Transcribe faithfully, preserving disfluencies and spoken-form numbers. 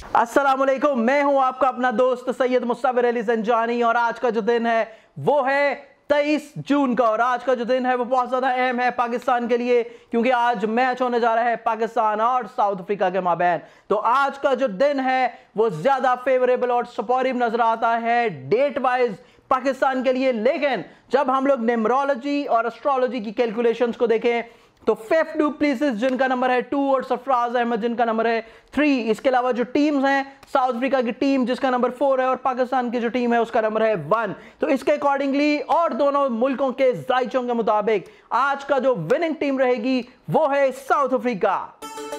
अस्सलामुअलैकुम, मैं हूं आपका अपना दोस्त सैयद मुस्तफिर जानी और आज का जो दिन है वो है तेईस जून का। और आज का जो दिन है वो बहुत ज्यादा अहम है पाकिस्तान के लिए, क्योंकि आज मैच होने जा रहा है पाकिस्तान और साउथ अफ्रीका के माबैन। तो आज का जो दिन है वो ज्यादा फेवरेबल और सपोर्टिव नजर आता है डेट वाइज पाकिस्तान के लिए। लेकिन जब हम लोग न्यूमरोलॉजी और एस्ट्रोलॉजी की कैलकुलेशंस को देखें तो फेफ डू प्लेसेस जिनका नंबर है टू और सरफराज अहमद जिनका नंबर है थ्री, इसके अलावा जो टीम्स हैं साउथ अफ्रीका की टीम जिसका नंबर फोर है और पाकिस्तान की जो टीम है उसका नंबर है वन। तो इसके अकॉर्डिंगली और दोनों मुल्कों के जायचों के मुताबिक आज का जो विनिंग टीम रहेगी वो है साउथ अफ्रीका।